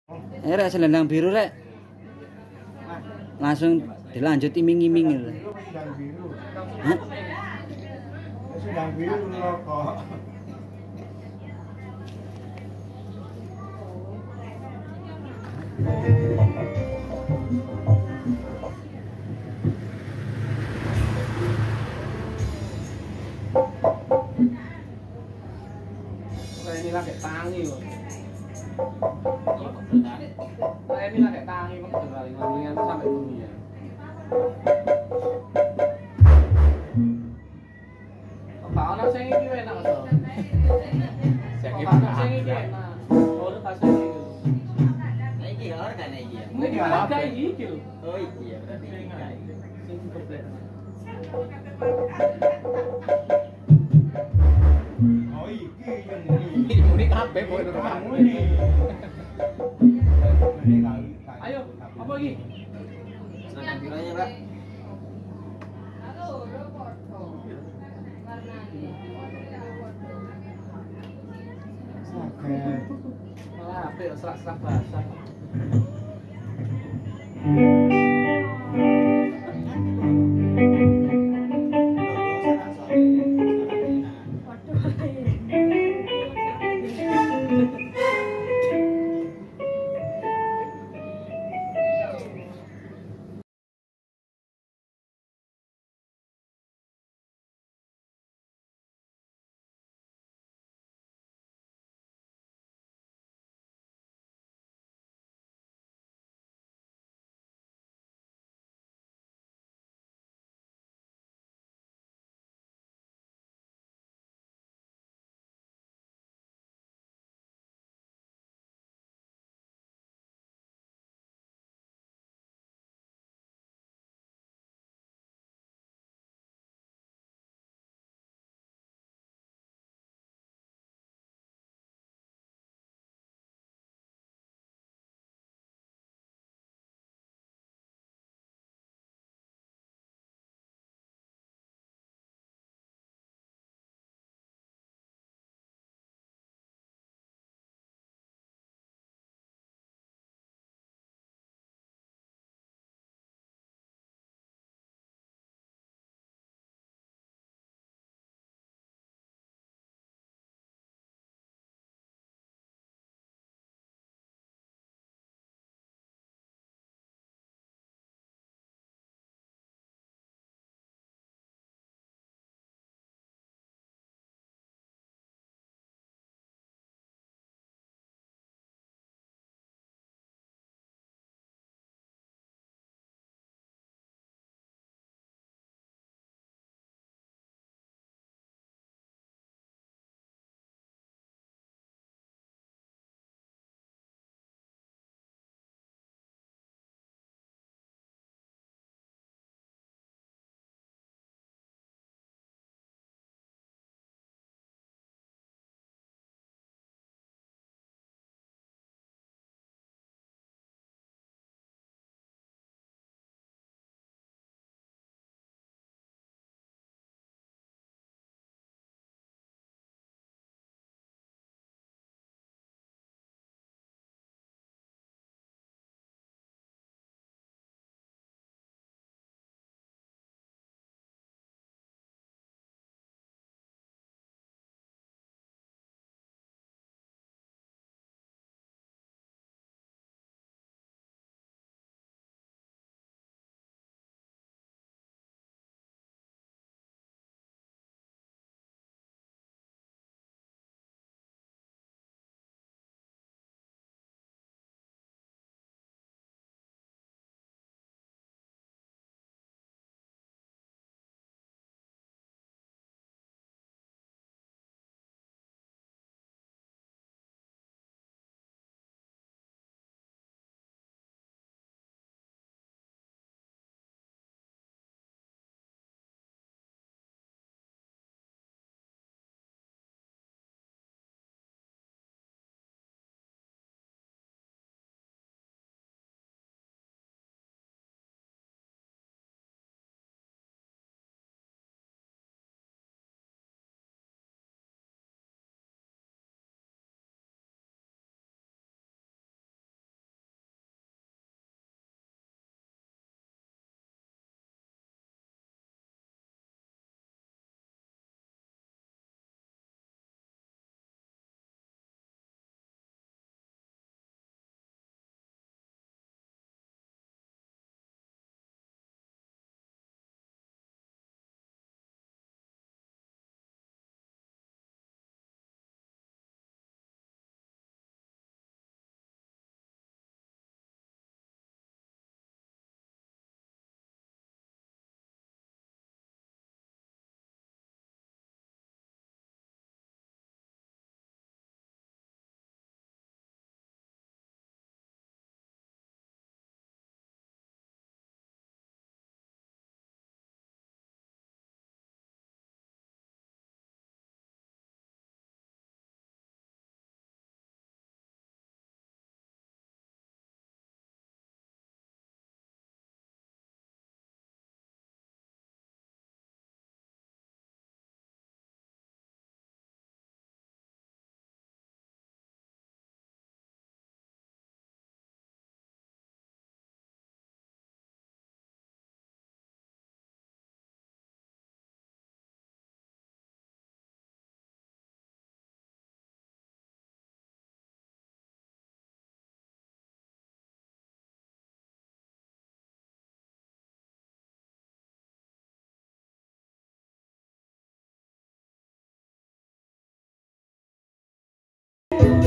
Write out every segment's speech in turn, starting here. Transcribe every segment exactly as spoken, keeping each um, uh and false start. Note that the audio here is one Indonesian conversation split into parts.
Eh rek selendang biru rek. Langsung dilanjut iming-iming gitu. Selendang biru. Hah? Selendang biru loh kok. Kayak ini lagi tangi loh. Kayak ini lagi tangi kok kali ngomongnya tuh sampai dunia. Kok ana sing iki enak to. Sing iki sing iki enak. Oh, pas iki. Nah, iki organ iki ya. Ini harga iki lho. Oh iki ya, berarti iki kae. Sing komplit. Oh iki yang ini. Ini kabeh kok itu kamu ini. Ayo, apa lagi? Selendang biru aja, Pak. Oke. Malah apik serak-serak basah.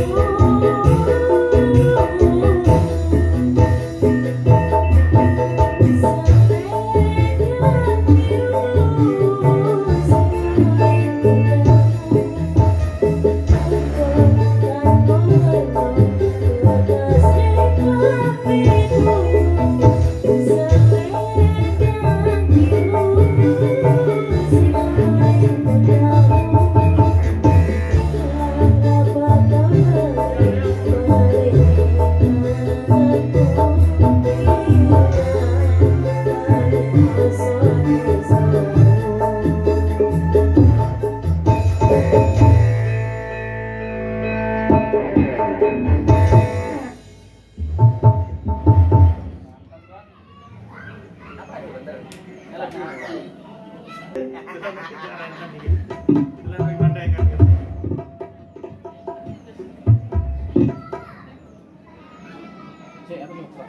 Cek aku nyoba.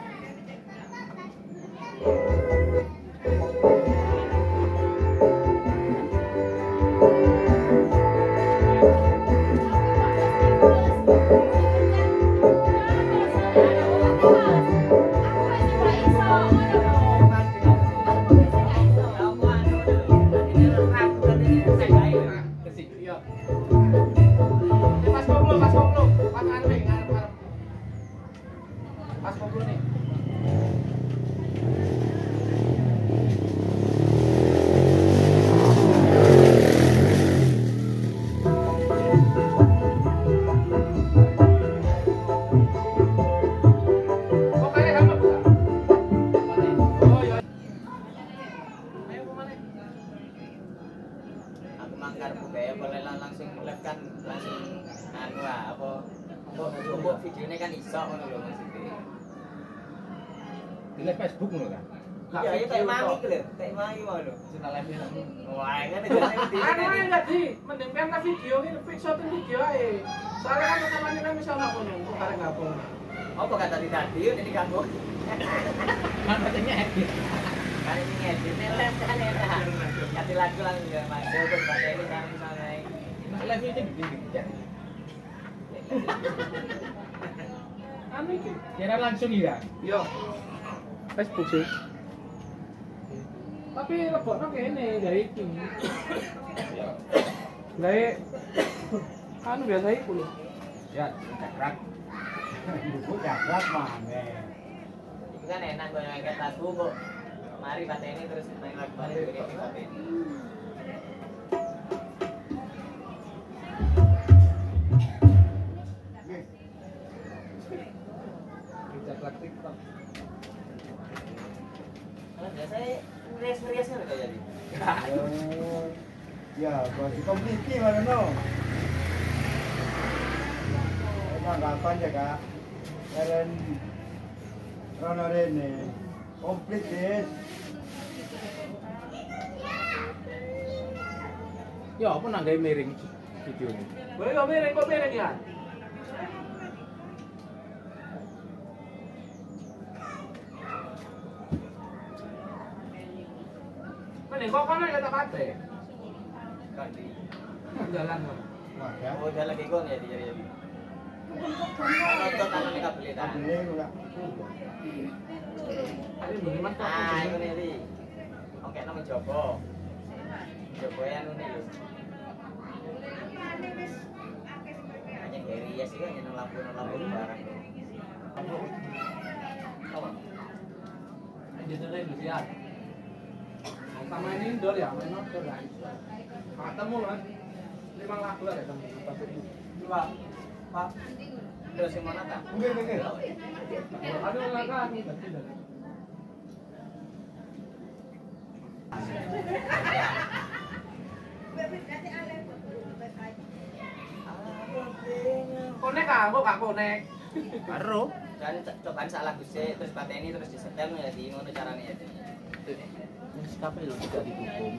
Pas koplo, pas koplo, pas anu nih, ngarep-ngarep. Pas koplo nih. Kok kalian sama buka? Oh iya. Ayo kemana? Aku mangkar budaya boleh langsung live kan langsung anu lah apa apa apa videonya kan iso ngono lho maksudnya. Di live Facebook ngono kan? Iya, iya kayak mangi ku lho, kayak mangi mau lho. Cina live ini. Wah, kan jane di. Anu ae enggak di, mending kan video ini fix shooting video ae. Soalnya kan rekamannya kan bisa nak ngono, kok karek gabung. Apa kata tadi tadi ini kamu? Kan katanya edit. Kan ini ngedit live kan enak. Ganti lagu langsung ya masuk terus pakai ini kan misalnya. Nah, live itu bikin-bikin. Anu iki. Kira langsung ya. Yo. Facebook sih. Tapi lebokno kene gawe iki. Gawe anu biasa iku lho. Ya, cakrak. Buku cakrat mana? Itu kan enak gue ngangkat lagu kok. Mari pateni terus main lagu balik ini pateni. Cakrak TikTok. Kalau biasanya ngerias-ngerias kan kayak jadi. Oh, ya, masih kompliki mana no? Emang kapan ya kak? Karen Rono Rene, komplit des. Ya, apa nang gawe miring video ini? Boleh kok miring kok miring ya. Mending kok kono ya tak pate. Kan di. Jalan kok. Wah ya, Oh, udah lagi kon ya di jadi. Nonton tangan ini kabel ta. beli enggak? Tadi bagaimana kok? Ah, ini nih. Oke, nama Joko. Joko yang ini lho. Hanya dari ya sih kan yang lampu-lampu barang. Aja dulu itu siap. Sama ini indoor ya, main outdoor lah. Ketemu kan? Lima lagu lah ketemu. Dua, Pak. Terus yang mana tak? Enggak, enggak, enggak. Aduh nggak kan? Konek ah, kok gak konek? Karo. Dan cobaan salah lagu sih, terus pateni terus disetel ya di ngono caranya ya. Maskapai lho tidak didukung.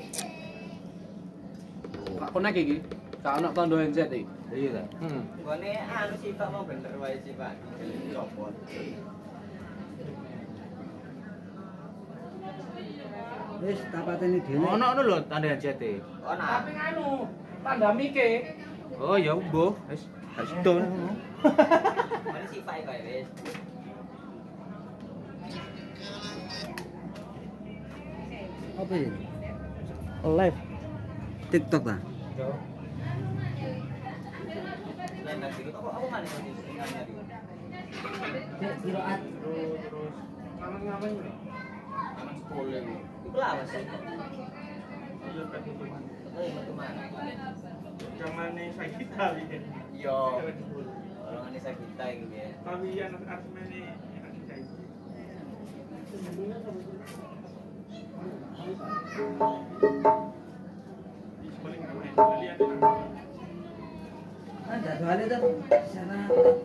Gak konek iki. Gak ono tondo N Z iki. Iya ta. Hmm. Gone anu sih Pak mau bener wae sih Pak. Copot. Wis tak pateni dhewe. Ono ono lho tanda J T. Oh nah. Tapi anu, tanda mike. Oh ya mbuh, wis. Harus itu. Mari sih Pak kae wis. Apa ini? Live. TikTok ta? Lain lagi apa apa mana sih ingatnya dia. Kiraat. Terus terus ngamen-ngamen lho. Aman sekolah itu. Iku lah Mas. Iya kan itu. Oh, itu mana? Zamane Sagita iki. Yo. Golongane Sagita iki ya. Tapi yang asmene Sagita iki. Di sekolah ngamen. Lihat lah. Ah, jadwalnya tuh sana.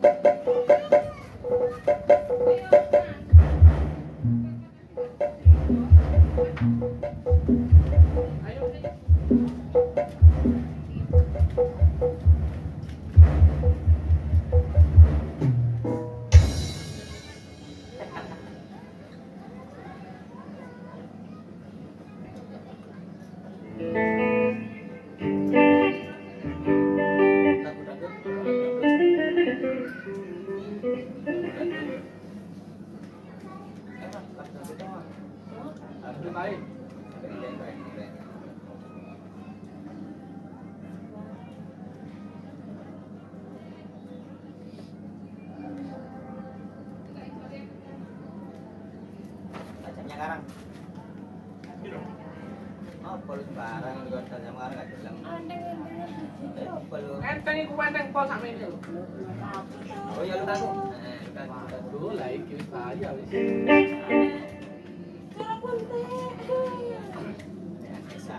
Ajamnya karang. Oh, perlu sembarang juga ajam karang gak jelas. Eh, perlu. Enteng iku enteng pol sak mene lho. Oh ya lu tahu. Eh, kan Dulu lah iki wis bahaya wis. bisa.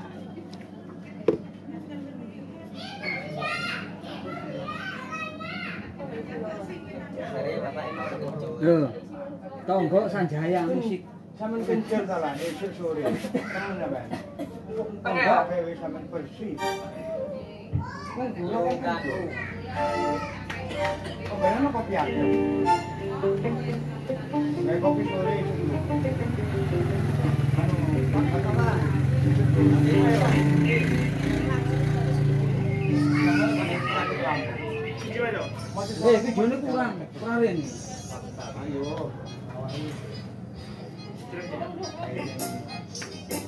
Dari Bapak Imo udah muncul. Lho. Tonggo Sanjaya musik. Saman kencur salah esuk sore. Kan apa? Tengah. Enggak kayak saman bersih. Kan gula kan itu. Oh, bayangnya kopi aja. Kayak kopi sore itu dulu. Anu, apa? Eh, videonya kurang. Kurang ini. Ayo.